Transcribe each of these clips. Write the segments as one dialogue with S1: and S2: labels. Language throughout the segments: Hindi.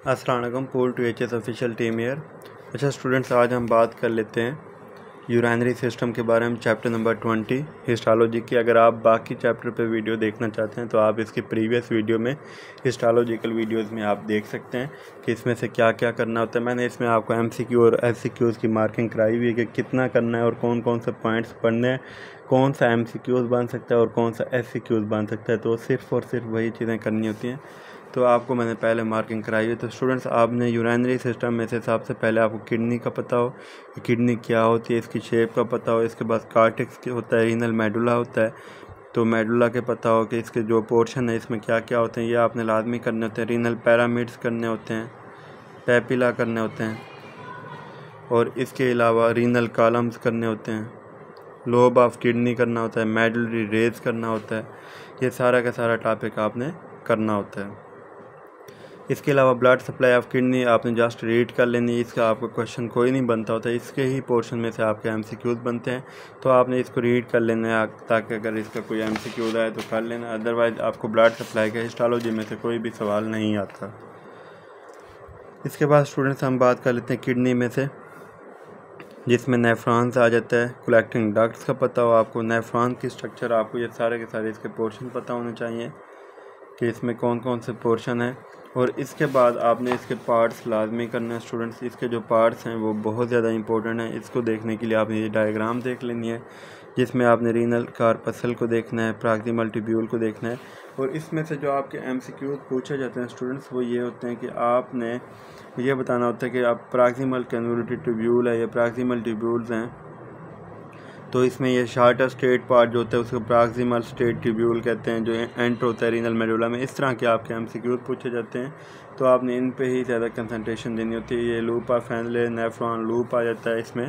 S1: अस्सलाम वालेकुम। पूल टू एच एस ऑफिशियल टीम ईयर। अच्छा स्टूडेंट्स, आज हम बात कर लेते हैं यूरानरी सिस्टम के बारे में, चैप्टर नंबर 20 हिस्टोलॉजी की। अगर आप बाकी चैप्टर पे वीडियो देखना चाहते हैं तो आप इसकी प्रीवियस वीडियो में हिस्टोलॉजिकल वीडियोस में आप देख सकते हैं कि इसमें से क्या क्या करना होता है। मैंने इसमें आपको MCQ और SCQs की मार्किंग कराई हुई है कि कितना करना है और कौन कौन से पॉइंट्स पढ़ने हैं, कौन सा MCQs बन सकता है और कौन सा SCQs बन सकता है। तो सिर्फ और सिर्फ वही चीज़ें करनी होती हैं। तो आपको मैंने पहले मार्किंग कराई है। तो स्टूडेंट्स, आपने यूरानरी सिस्टम में से सबसे पहले आपको किडनी का पता हो कि किडनी क्या होती है, इसकी शेप का पता हो। इसके बाद कार्टेक्स होता है, रीनल मेडुला होता है, तो मेडुला के पता हो कि इसके जो पोर्शन है इसमें क्या क्या होते हैं, ये आपने लाजमी करने होते हैं। रीनल पैरामिड्स करने होते हैं, पेपिला करने होते हैं, और इसके अलावा रीनल कॉलम्स करने होते हैं, लोब ऑफ किडनी करना होता है, मेडुलरी रेज करना होता है। ये सारा का सारा टॉपिक आपने करना होता है। इसके अलावा ब्लड सप्लाई ऑफ किडनी आपने जस्ट रीड कर लेनी है। इसका आपको क्वेश्चन कोई नहीं बनता होता, इसके ही पोर्शन में से आपके MCQs बनते हैं। तो आपने इसको रीड कर लेना है ताकि अगर इसका कोई MCQ आए तो कर लेना, अदरवाइज आपको ब्लड सप्लाई का हिस्टोलॉजी में से कोई भी सवाल नहीं आता। इसके बाद स्टूडेंट्स हम बात कर लेते हैं किडनी में से, जिसमें नेफ्रॉन्स आ जाता है, कलेक्टिंग डक्ट्स का पता हो आपको, नेफ्रॉन की स्ट्रक्चर आपको, ये सारे के सारे इसके पोर्शन पता होने चाहिए कि इसमें कौन कौन से पोर्शन है। और इसके बाद आपने इसके पार्ट्स लाजमी करना है स्टूडेंट्स। इसके जो पार्ट्स हैं वो बहुत ज़्यादा इंपॉर्टेंट हैं। इसको देखने के लिए आपने ये डायग्राम देख लेनी है, जिसमें आपने रीनल कार्पसल को देखना है, प्रॉक्सिमल ट्यूब्यूल को देखना है। और इसमें से जो आपके MCQ पूछे जाते हैं स्टूडेंट्स, वो ये होते हैं कि आपने ये बताना होता है कि आप प्रॉक्सिमल कन्वोल्यूटेड ट्यूब्यूल है या प्रॉक्सिमल ट्यूब्यूल्स हैं, तो इसमें ये शार्टर स्टेट पार्ट जो होता है उसको प्रॉक्सिमल स्टेट ट्यूब्यूल कहते हैं, जो एंटर होता है रीनल मेडुला में। इस तरह के आपके MCQ पूछे जाते हैं, तो आपने इन पे ही ज़्यादा कंसंट्रेशन देनी होती है। ये loop of Henle nephron loop आ जाता है, इसमें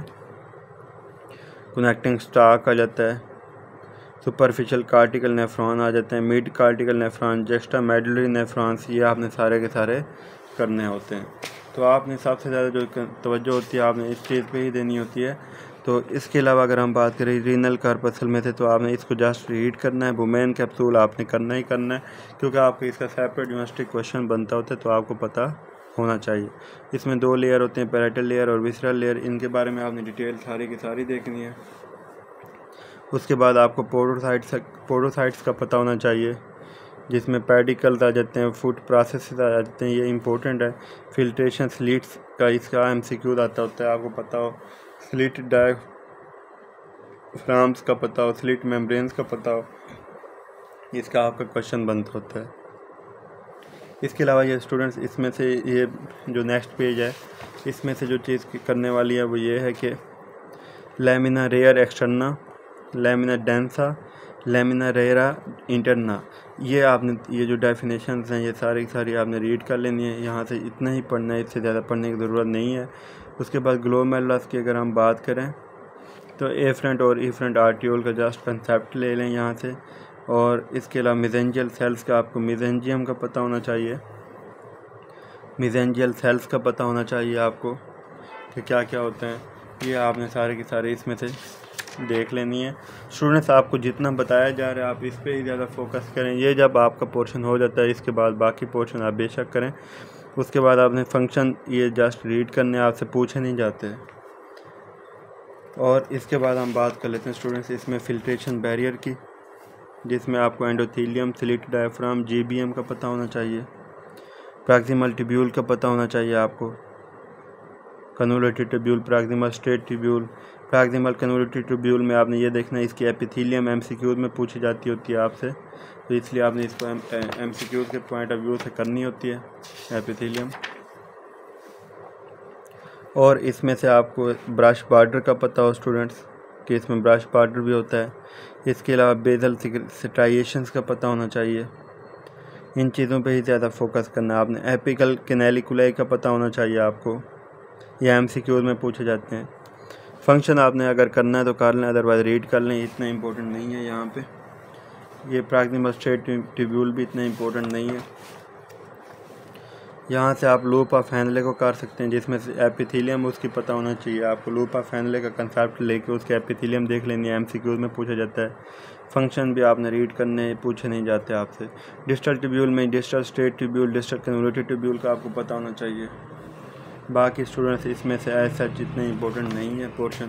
S1: कनेक्टिंग स्टाक आ जाता है, सुपरफिशियल कार्टिकल नेफ्रॉन आ जाते हैं, mid cortical nephron, juxtamedullary nephrons, ये आपने सारे के सारे करने होते हैं। तो आपने सबसे ज़्यादा जो तवज्जो होती है आपने इस चीज़ पे ही देनी होती है। तो इसके अलावा अगर हम बात करें रीनल कार्पसल में से, तो आपने इसको जस्ट रीड करना है। बुमेन कैप्सूल आपने करना ही करना है, क्योंकि आपको इसका सेपरेट यूनिवर्सिटी क्वेश्चन बनता होता है, तो आपको पता होना चाहिए। इसमें 2 लेयर होते हैं, पैराइटल लेयर और विसरल लेयर। इनके बारे में आपने डिटेल सारी की सारी देखनी है। उसके बाद आपको पोडोसाइट्स का पता होना चाहिए, जिसमें पेडिकल्स आ जाते हैं, फूड प्रोसेसेस आ जाते हैं, ये इंपॉर्टेंट है। फिल्ट्रेशन स्लिट्स का इसका MCQ आता होता है, आपको पता हो। स्लिट डायफ्राम्स का पता हो, स्लिट मेम्ब्रेन्स का पता हो, इसका आपका क्वेश्चन बनता होता है। इसके अलावा ये स्टूडेंट्स, इसमें से ये जो नेक्स्ट पेज है, इसमें से जो चीज़ करने वाली है वो ये है कि lamina rara externa, lamina densa, lamina rara interna, ये आपने ये जो डेफिनेशंस हैं ये सारी की सारी आपने रीड कर लेनी है। यहाँ से इतना ही पढ़ना है, इससे ज़्यादा पढ़ने की ज़रूरत नहीं है। उसके बाद ग्लोमेरुलस की अगर हम बात करें तो एफ्रंट और इफ्रंट आर्टियोल का जस्ट कंसेप्ट ले लें यहाँ से। और इसके अलावा मिजेंजियल सेल्स का आपको मिजेंजियम का पता होना चाहिए, मिजेंजियल सेल्स का पता होना चाहिए आपको कि क्या क्या होते हैं। ये आपने सारे के सारे इसमें से देख लेनी है। स्टूडेंट्स, आपको जितना बताया जा रहा है आप इस पे ही ज़्यादा फोकस करें। ये जब आपका पोर्शन हो जाता है, इसके बाद बाकी पोर्शन आप बेशक करें। उसके बाद आपने फंक्शन ये जस्ट रीड करने, आपसे पूछे नहीं जाते। और इसके बाद हम बात कर लेते हैं स्टूडेंट्स इसमें फिल्ट्रेशन बैरियर की, जिसमें आपको एंडोथीलियम, स्लिट डायफ्राम, GBM का पता होना चाहिए, प्रॉक्सिमल ट्यूब्यूल का पता होना चाहिए आपको, convoluted tubule, proximal straight tubule. Proximal convoluted tubule में आपने ये देखना है, इसकी एपिथेलियम MCQ में पूछी जाती होती है आपसे, तो इसलिए आपने इसको MCQ के पॉइंट ऑफ व्यू से करनी होती है एपिथेलियम। और इसमें से आपको ब्रश बॉर्डर का पता हो स्टूडेंट्स कि इसमें ब्रश बॉर्डर भी होता है। इसके अलावा बेजल स्ट्राइएशंस का पता होना चाहिए। इन चीज़ों पे ही ज़्यादा फोकस करना है आपने। एपिकल कैनेलिकुलाई का पता होना चाहिए आपको, ये MCQ में पूछे जाते हैं। फंक्शन आपने अगर करना है तो कर लें, अदरवाइज रीड कर लें, इतना इंपॉर्टेंट नहीं है यहाँ पे। ये प्रॉक्सिमल स्टेट ट्यूब्यूल भी इतना इंपॉर्टेंट नहीं है। यहाँ से आप लूप ऑफ हेनले को कर सकते हैं, जिसमें से एपिथेलियम उसकी पता होना चाहिए आपको। लूप ऑफ हेनले का कंसेप्ट लेके उसके एपिथेलियम देख लेनी है, MCQ में पूछा जाता है। फंक्शन भी आपने रीड करने पूछे नहीं जाते आपसे। डिस्टल ट्यूब्यूल में distal straight tubule, distal convoluted tubule का आपको पता होना चाहिए। बाकी स्टूडेंट्स इसमें से ऐसा जितने इंपॉर्टेंट नहीं है पोर्शन,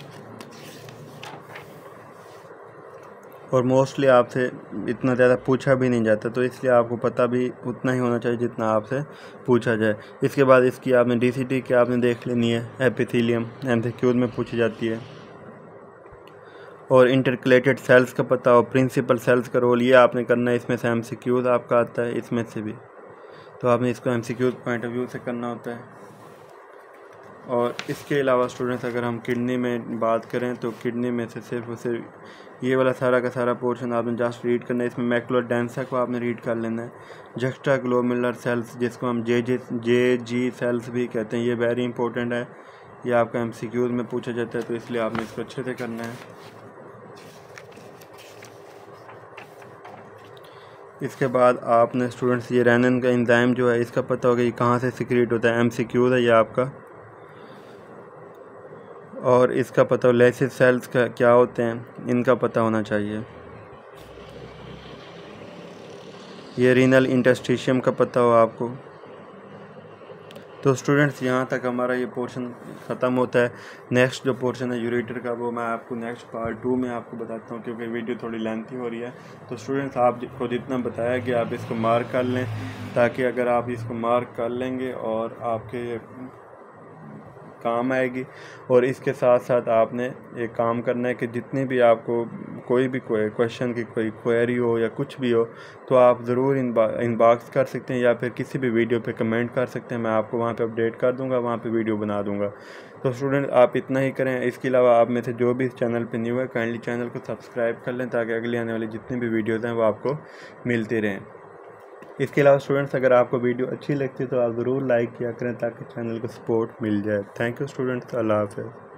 S1: और मोस्टली आपसे इतना ज़्यादा पूछा भी नहीं जाता, तो इसलिए आपको पता भी उतना ही होना चाहिए जितना आपसे पूछा जाए। इसके बाद इसकी आपने DCT की आपने देख लेनी है, एपिथेलियम MCQ में पूछी जाती है। और इंटरकलेटेड सेल्स का पता हो, प्रिंसिपल सेल्स का रोल, ये आपने करना है। इसमें से MCQ आपका आता है, इसमें से भी, तो आपने इसको MCQ पॉइंट ऑफ व्यू से करना होता है। और इसके अलावा स्टूडेंट्स अगर हम किडनी में बात करें तो किडनी में से सिर्फ और सिर्फ ये वाला सारा का सारा पोर्शन आपने जस्ट रीड करना है। इसमें मैकुलर डेंसा को आपने रीड कर लेना है। जक्स्टा ग्लोमेरुलर सेल्स, जिसको हम JG सेल्स भी कहते हैं, ये वेरी इंपॉर्टेंट है। ये आपका MCQ में पूछा जाता है, तो इसलिए आपने इसको अच्छे से करना है। इसके बाद आपने स्टूडेंट्स ये रेनिन का एंजाइम जो है इसका पता होगा ये कहाँ से सिक्रीट होता है, MCQ है ये आपका। और इसका पता हो लेसिस सेल्स का क्या होते हैं, इनका पता होना चाहिए। ये रीनल इंटरस्टिशियम का पता हो आपको। तो स्टूडेंट्स यहाँ तक हमारा ये पोर्शन ख़त्म होता है। नेक्स्ट जो पोर्शन है यूरेटर का, वो मैं आपको नेक्स्ट पार्ट 2 में आपको बताता हूँ, क्योंकि वीडियो थोड़ी लेंथी हो रही है। तो स्टूडेंट्स आपको जितना बताया कि आप इसको मार्क कर लें, ताकि अगर आप इसको मार्क कर लेंगे और आपके काम आएगी। और इसके साथ साथ आपने एक काम करना है कि जितनी भी आपको कोई भी क्वेश्चन की कोई क्वेरी हो या कुछ भी हो, तो आप ज़रूर इनबॉक्स कर सकते हैं या फिर किसी भी वीडियो पे कमेंट कर सकते हैं। मैं आपको वहाँ पे अपडेट कर दूँगा, वहाँ पे वीडियो बना दूँगा। तो स्टूडेंट आप इतना ही करें। इसके अलावा आप में से जो भी इस चैनल पे न्यू है, काइंडली चैनल को सब्सक्राइब कर लें, ताकि अगली आने वाली जितनी भी वीडियोज़ हैं वो आपको मिलती रहें। इसके अलावा स्टूडेंट्स अगर आपको वीडियो अच्छी लगती है तो आप ज़रूर लाइक किया करें, ताकि चैनल को सपोर्ट मिल जाए। थैंक यू स्टूडेंट्स, अल्लाह हाफ़िज़।